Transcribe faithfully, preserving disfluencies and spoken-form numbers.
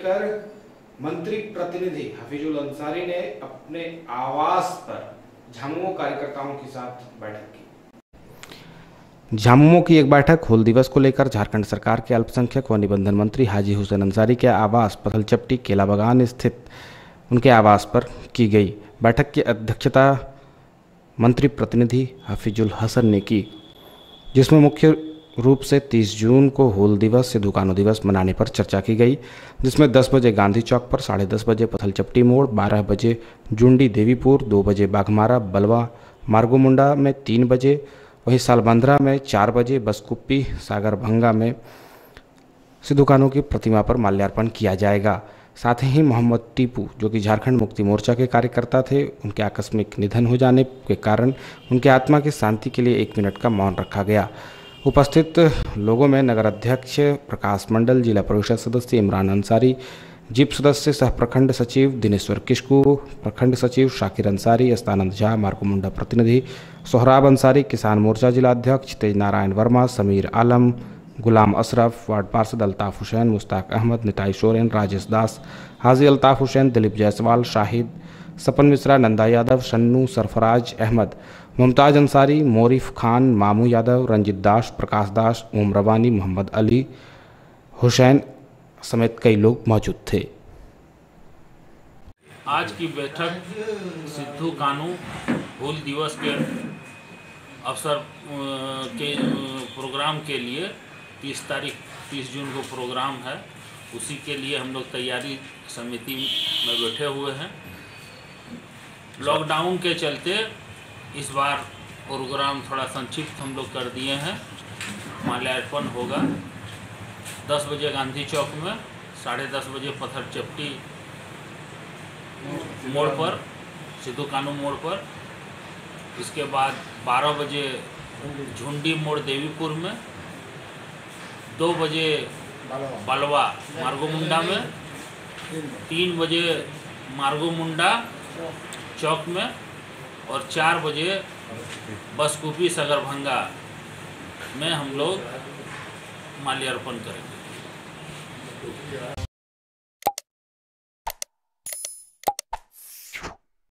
लेकर मंत्री प्रतिनिधि हफीजुल अंसारी ने अपने आवास पर झामुमो कार्यकर्ताओं के साथ बैठक की। झामुमो की एक बैठक हूल दिवस को लेकर झारखंड सरकार के अल्पसंख्यक व निबंधन मंत्री हाजी हुसैन अंसारी के आवास पथलचपटी केला बागान स्थित उनके आवास पर की गई। बैठक की अध्यक्षता मंत्री प्रतिनिधि हफीजुल हसन ने की, जिसमें मुख्य रूप से तीस जून को हूल दिवस से दुकानों दिवस मनाने पर चर्चा की गई, जिसमें दस बजे गांधी चौक पर, साढ़े दस बजे पथलचपटी मोड़, बारह बजे जुंडी देवीपुर, दो बजे बाघमारा बलवा मार्गोमुंडा में, तीन बजे वहीं सालबंद्रा में, चार बजे बसकुप्पी सागरभंगा में सिद्धू कान्हू की प्रतिमा पर माल्यार्पण किया जाएगा। साथ ही मोहम्मद टीपू, जो कि झारखंड मुक्ति मोर्चा के कार्यकर्ता थे, उनके आकस्मिक निधन हो जाने के कारण उनके आत्मा की शांति के लिए एक मिनट का मौन रखा गया। उपस्थित लोगों में नगर अध्यक्ष प्रकाश मंडल, जिला परिषद सदस्य इमरान अंसारी, जीप सदस्य सह प्रखंड सचिव दिनेश्वर किशकू, प्रखंड सचिव शाकिर अंसारी, अस्तानंद झा, मार्कोमुंडा प्रतिनिधि सोहराब अंसारी, किसान मोर्चा जिला अध्यक्ष तेज नारायण वर्मा, समीर आलम, गुलाम अशरफ, वार्ड पार्षद अल्ताफ हुसैन, मुश्ताक अहमद, निताई सोरेन, राजेश दास, हाजी अल्ताफ हुसैन, दिलीप जायसवाल, शाहिद, सपन मिश्रा, नंदा यादव, शन्नू, सरफराज अहमद, मुमताज अंसारी, मोरिफ खान, मामू यादव, रंजित दास, प्रकाश दास, ओम रवानी, मोहम्मद अली, हुसैन समेत कई लोग मौजूद थे। आज की बैठक सिद्धू कान्हू हूल दिवस के अवसर के प्रोग्राम के लिए तीस तारीख तीस जून को प्रोग्राम है, उसी के लिए हम लोग तैयारी समिति में बैठे हुए हैं। लॉकडाउन के चलते इस बार प्रोग्राम थोड़ा संक्षिप्त हम लोग कर दिए हैं। माल्यार्पण होगा दस बजे गांधी चौक में, साढ़े दस बजे पथलचपटी मोड़ पर, सिद्धू कान्हू मोड़ पर। इसके बाद बारह बजे झुंडी मोड़ देवीपुर में, दो बजे बलवा मार्गोमुंडा में, तीन बजे मार्गोमुंडा चौक में और चार बजे बसकुप्पी सागरभंगा में हम लोग माल्यार्पण करेंगे।